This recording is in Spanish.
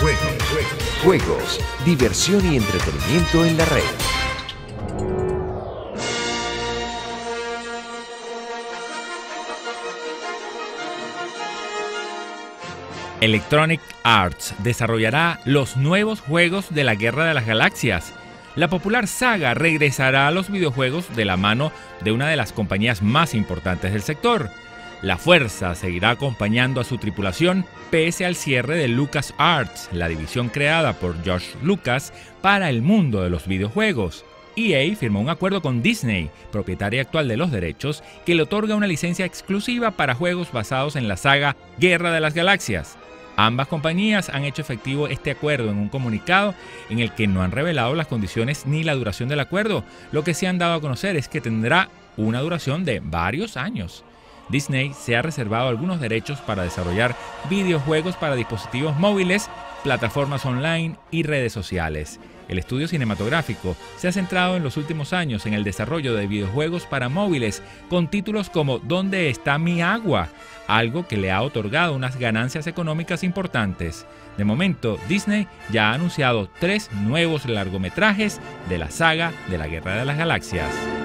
Juegos, diversión y entretenimiento en la red. Electronic Arts desarrollará los nuevos juegos de la Guerra de las Galaxias. La popular saga regresará a los videojuegos de la mano de una de las compañías más importantes del sector. La Fuerza seguirá acompañando a su tripulación pese al cierre de LucasArts, la división creada por George Lucas para el mundo de los videojuegos. EA firmó un acuerdo con Disney, propietaria actual de los derechos, que le otorga una licencia exclusiva para juegos basados en la saga Guerra de las Galaxias. Ambas compañías han hecho efectivo este acuerdo en un comunicado en el que no han revelado las condiciones ni la duración del acuerdo. Lo que se han dado a conocer es que tendrá una duración de varios años. Disney se ha reservado algunos derechos para desarrollar videojuegos para dispositivos móviles, plataformas online y redes sociales. El estudio cinematográfico se ha centrado en los últimos años en el desarrollo de videojuegos para móviles con títulos como ¿Dónde está mi agua?, algo que le ha otorgado unas ganancias económicas importantes. De momento, Disney ya ha anunciado 3 nuevos largometrajes de la saga de la Guerra de las Galaxias.